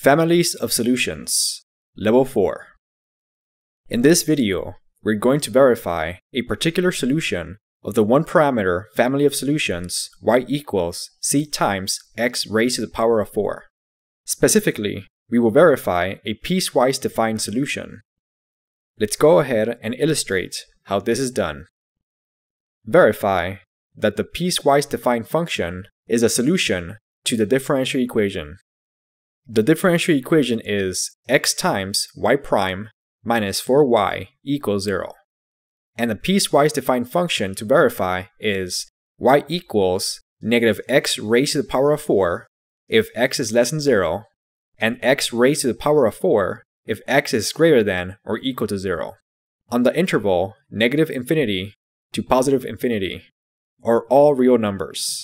Families of solutions, Level 4. In this video, we're going to verify a particular solution of the one-parameter family of solutions y equals c times x raised to the power of 4. Specifically, we will verify a piecewise defined solution. Let's go ahead and illustrate how this is done. Verify that the piecewise defined function is a solution to the differential equation. The differential equation is x times y prime minus 4y equals 0. And the piecewise defined function to verify is y equals negative x raised to the power of 4 if x is less than 0, and x raised to the power of 4 if x is greater than or equal to 0, on the interval negative infinity to positive infinity, or all real numbers.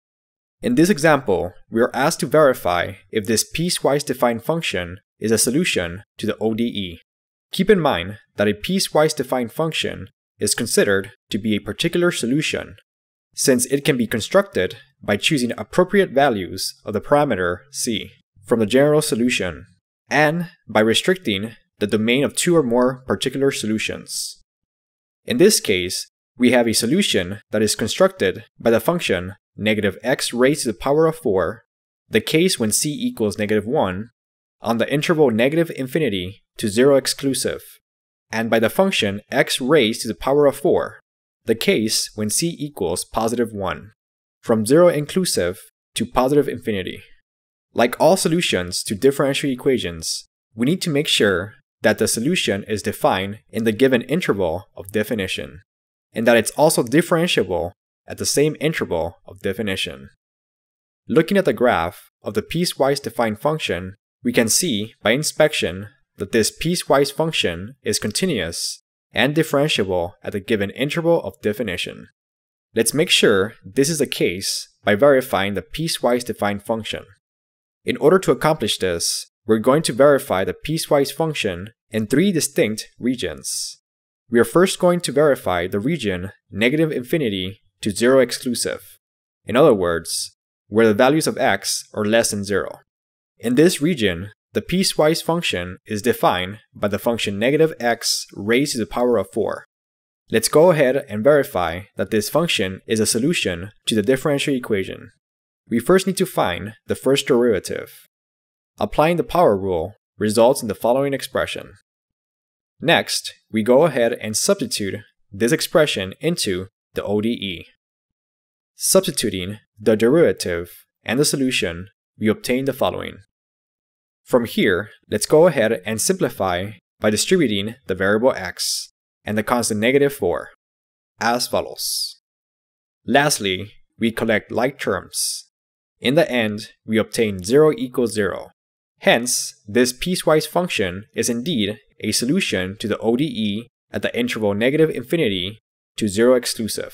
In this example, we are asked to verify if this piecewise defined function is a solution to the ODE. Keep in mind that a piecewise defined function is considered to be a particular solution, since it can be constructed by choosing appropriate values of the parameter c from the general solution, and by restricting the domain of two or more particular solutions. In this case, we have a solution that is constructed by the function negative x raised to the power of 4, the case when c equals negative 1, on the interval negative infinity to 0 exclusive, and by the function x raised to the power of 4, the case when c equals positive 1, from 0 inclusive to positive infinity. Like all solutions to differential equations, we need to make sure that the solution is defined in the given interval of definition, and that it's also differentiable at the same interval of definition. Looking at the graph of the piecewise defined function, we can see by inspection that this piecewise function is continuous and differentiable at the given interval of definition. Let's make sure this is the case by verifying the piecewise defined function. In order to accomplish this, we're going to verify the piecewise function in three distinct regions. We are first going to verify the region negative infinity to 0 exclusive. In other words, where the values of x are less than 0. In this region, the piecewise function is defined by the function negative x raised to the power of 4. Let's go ahead and verify that this function is a solution to the differential equation. We first need to find the first derivative. Applying the power rule results in the following expression. Next, we go ahead and substitute this expression into the ODE. Substituting the derivative and the solution, we obtain the following. From here, let's go ahead and simplify by distributing the variable x and the constant negative 4, as follows. Lastly, we collect like terms. In the end, we obtain 0 equals 0. Hence, this piecewise function is indeed a solution to the ODE at the interval negative infinity to 0 exclusive.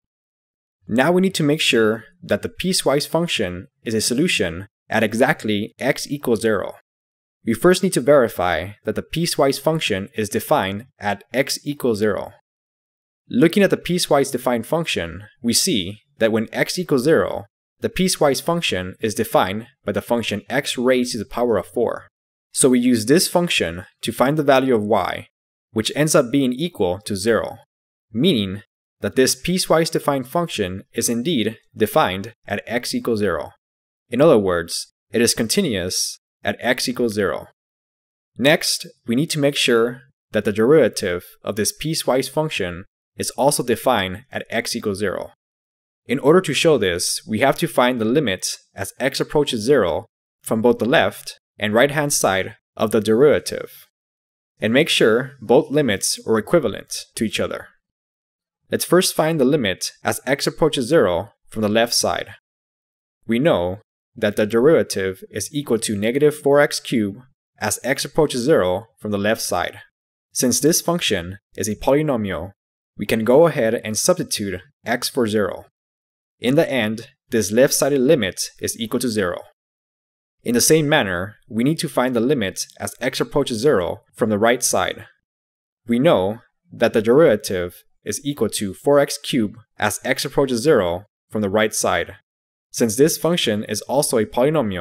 Now we need to make sure that the piecewise function is a solution at exactly x equals 0. We first need to verify that the piecewise function is defined at x equals 0. Looking at the piecewise defined function, we see that when x equals 0, the piecewise function is defined by the function x raised to the power of 4. So we use this function to find the value of y, which ends up being equal to 0, meaning that this piecewise defined function is indeed defined at x equals 0. In other words, it is continuous at x equals 0. Next, we need to make sure that the derivative of this piecewise function is also defined at x equals 0. In order to show this, we have to find the limit as x approaches 0 from both the left and right-hand side of the derivative, and make sure both limits are equivalent to each other. Let's first find the limit as x approaches 0 from the left side. We know that the derivative is equal to negative 4x cubed as x approaches 0 from the left side. Since this function is a polynomial, we can go ahead and substitute x for 0. In the end, this left-sided limit is equal to 0. In the same manner, we need to find the limit as x approaches 0 from the right side. We know that the derivative is equal to 4x cubed as x approaches 0 from the right side. Since this function is also a polynomial,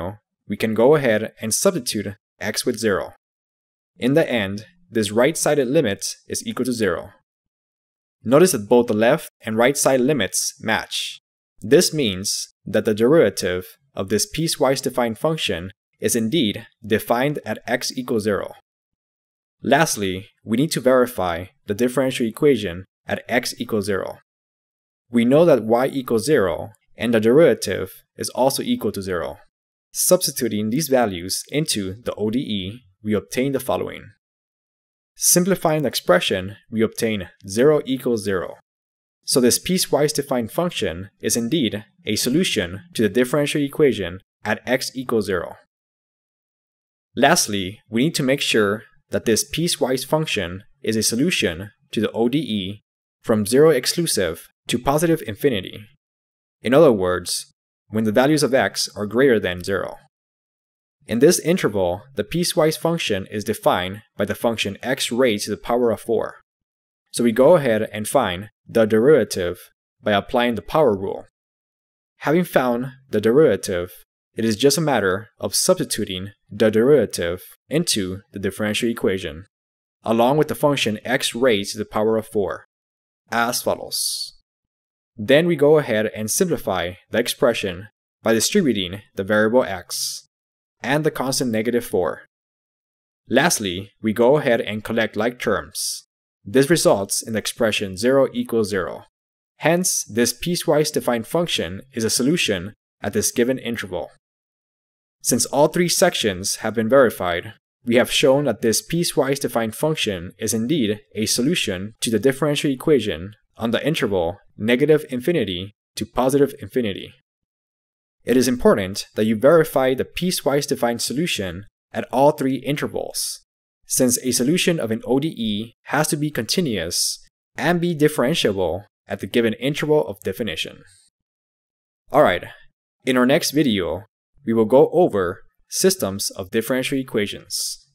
we can go ahead and substitute x with 0. In the end, this right-sided limit is equal to 0. Notice that both the left and right side limits match. This means that the derivative of this piecewise defined function is indeed defined at x equals 0. Lastly, we need to verify the differential equation at x equals 0. We know that y equals 0 and the derivative is also equal to 0. Substituting these values into the ODE, we obtain the following. Simplifying the expression, we obtain 0 equals 0. So this piecewise defined function is indeed a solution to the differential equation at x equals 0. Lastly, we need to make sure that this piecewise function is a solution to the ODE from 0 exclusive to positive infinity. In other words, when the values of x are greater than 0. In this interval, the piecewise function is defined by the function x raised to the power of 4. So we go ahead and find the derivative by applying the power rule. Having found the derivative, it is just a matter of substituting the derivative into the differential equation, along with the function x raised to the power of 4, as follows. Then we go ahead and simplify the expression by distributing the variable x and the constant -4. Lastly, we go ahead and collect like terms. This results in the expression 0 equals 0. Hence, this piecewise defined function is a solution at this given interval. Since all three sections have been verified, we have shown that this piecewise defined function is indeed a solution to the differential equation on the interval -infinity to positive infinity. It is important that you verify the piecewise defined solution at all three intervals, since a solution of an ODE has to be continuous and be differentiable at the given interval of definition. Alright, in our next video, we will go over systems of differential equations.